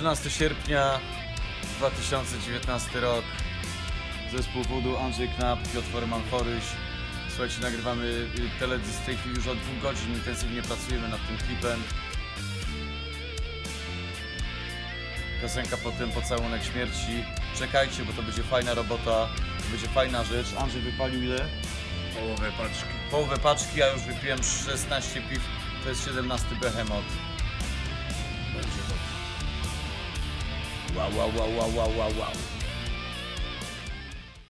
14 sierpnia 2019 rok. Zespół Voodoo, Andrzej Knap, Piotr Forman-Foryś. Słuchajcie, nagrywamy teledysk w tej chwili już od 2 godzin, intensywnie pracujemy nad tym klipem. Piosenka potem Pocałunek śmierci. Czekajcie, bo to będzie fajna robota, to będzie fajna rzecz. Andrzej wypalił ile? Połowę paczki. Połowę paczki, ja już wypiłem 16 piw, to jest 17 Behemoth. Będzie dobrze. Wow, wow, wow, wow, wow, wow, wow.